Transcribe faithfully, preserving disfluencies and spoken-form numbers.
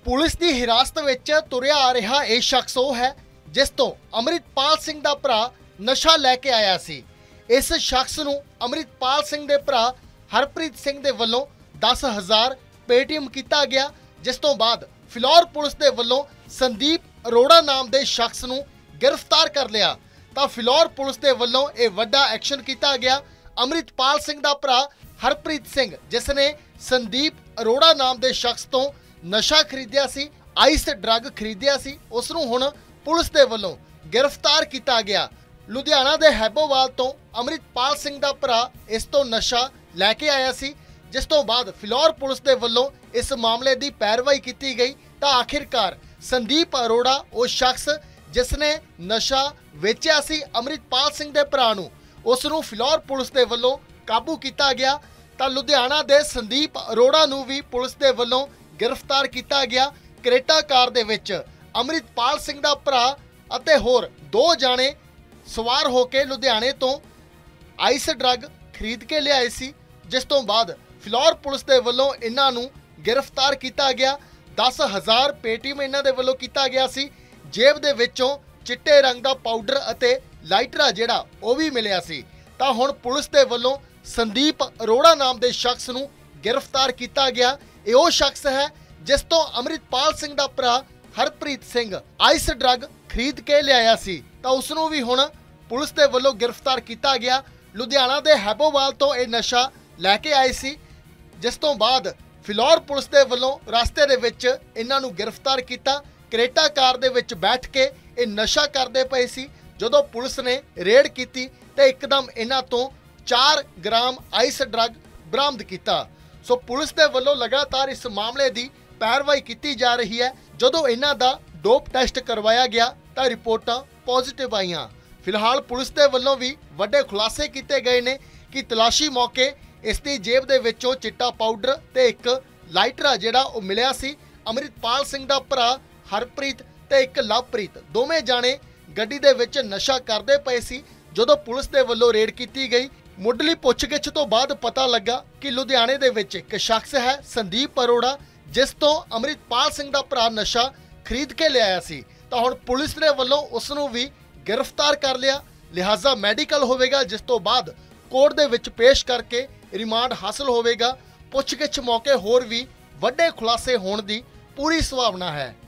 Police की हिरासत विच तुरिया आ रहा यह शख्स वो है जिस तो अमृतपाल सिंह दा भरा नशा लैके आया सी। इस शख्स नूं अमृतपाल सिंह दे भरा हरप्रीत सिंह दे वल्लों दस हज़ार पेटीएम किया गया, जिस तो बाद फिलौर पुलिस दे वल्लों संदीप अरोड़ा नाम दे शख्स नूं गिरफ्तार कर लिया। तो फिलौर पुलिस दे वल्लों यह वड्डा एक्शन किया गया। अमृतपाल सिंह दा भरा हरप्रीत सिंह जिसने संदीप अरोड़ा नाम दे शख्स तो नशा खरीदिया सी, आइस ड्रग खरीदिया सी, उसनूं हुण पुलिस दे वल्लों गिरफ्तार किया गया। लुधियाना दे हैबोवाल तो अमृतपाल सिंह दा भरा इस तो नशा लैके आया सी, जिस तो बाद फिलौर पुलिस दे वल्लों इस मामले की पैरवाई की गई। तो आखिरकार संदीप अरोड़ा वो शख्स जिसने नशा वेचिया सी अमृतपाल सिंह दे भरा नूं, उसनूं फिलौर पुलिस दे वल्लों काबू किया गया। तो लुधियाना दे संदीप अरोड़ा नूं भी पुलिस दे वल्लों गिरफ्तार किया गया। क्रेटा कार दे विच अमृतपाल सिंह दा भरा अते होर दो जाने सवार होके लुधियाने तो आइस ड्रग खरीद के लियाए सी, जिस तो बाद फिलौर पुलिस दे वल्लों इन्हां नूं गिरफ्तार किया गया। दस हज़ार पेटीएम इन्हां दे वल्लों किया गया सी। जेब दे विचों चिट्टे रंग दा पाउडर अते लाइटरा जिहड़ा वो भी मिलिया सी। तां हुण पुलिस दे वल्लों संदीप अरोड़ा नाम दे शख्स नूं गिरफ्तार किया गया। ਇਹ ਉਹ शख्स है जिस तो अमृतपाल सिंह दा भरा हरप्रीत सिंह आइस ड्रग खरीद के लियाया सी। तो उसनूं भी हुण पुलिस दे वल्लों गिरफ्तार किया गया। लुधियाना दे हैबोवाल तो यह नशा लैके आए सी, जिस तो बाद फिलौर पुलिस दे वल्लों रास्ते दे विच इन्हां नूं गिरफ्तार किया। क्रेटा कार दे विच बैठ के ये नशा करदे पए सी। जदों पुलिस ने रेड की तो एकदम इन्हां तो चार ग्राम आइस ड्रग बरामद किया। सो पुलिस दे वल्लों लगातार इस मामले की पैरवाई की जा रही है। जदों इन्हां दा डोप टेस्ट करवाया गया तो रिपोर्टां पॉजिटिव आईयां। फिलहाल पुलिस दे वल्लों भी वड्डे खुलासे किए गए ने कि तलाशी मौके इसकी जेब दे विचों चिट्टा पाउडर ते एक लाइटरा जिहड़ा वो मिलिया सी। अमृतपाल सिंह दा भरा हरप्रीत ते एक लवप्रीत दोवें जाने गड्डी दे विच नशा करदे पए सी। जदों पुलिस दे वल्लों रेड की गई, मुढ़ली पुछगिछ तो बाद पता लगा कि लुधियाने दे विच एक शख्स है संदीप अरोड़ा जिस तो अमृतपाल सिंह दा भरा नशा खरीद के लियाया सी। तो हुण पुलिस ने वल्लों उसनूं भी गिरफ्तार कर लिया। लिहाजा मैडिकल होवेगा, जिस तो बाद कोर्ट दे विच पेश करके रिमांड हासिल होवेगा। पुछगिछ मौके होर भी वड्डे खुलासे होण दी पूरी संभावना है।